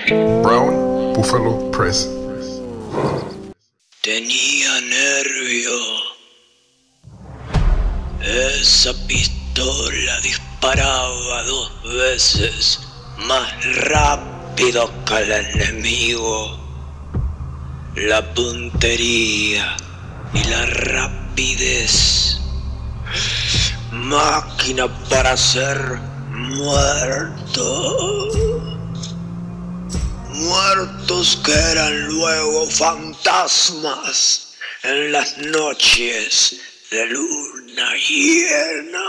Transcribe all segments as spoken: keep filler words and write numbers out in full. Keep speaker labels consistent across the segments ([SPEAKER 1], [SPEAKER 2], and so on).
[SPEAKER 1] Brown Buffalo Press.
[SPEAKER 2] Tenía nervio. Esa pistola disparaba dos veces más rápido que el enemigo. La puntería y la rapidez. Máquina para ser muerto. Muertos que eran luego fantasmas en las noches de luna llena.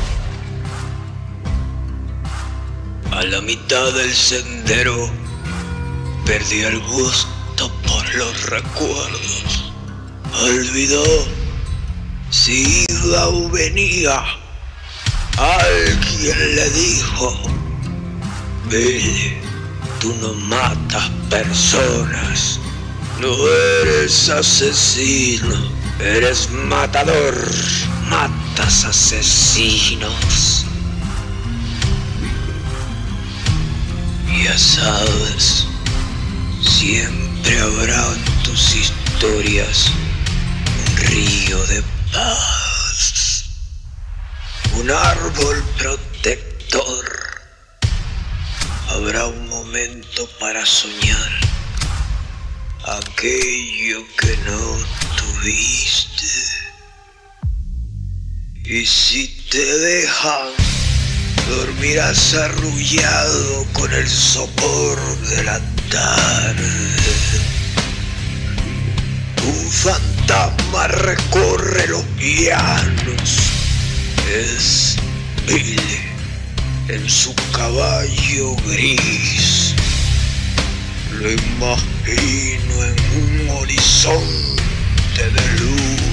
[SPEAKER 2] A la mitad del sendero perdí el gusto por los recuerdos. Olvidó si iba o venía. Alguien le dijo: Billy, tú no matas personas, no eres asesino, eres matador, matas asesinos. Ya sabes, siempre habrá en tus historias un río de paz, un árbol protector. Habrá un momento para soñar aquello que no tuviste. Y si te dejan, dormirás arrullado con el sopor de la tarde. Un fantasma recorre los llanos. Es Billy en su caballo gris. Lo imagino en un horizonte de luz.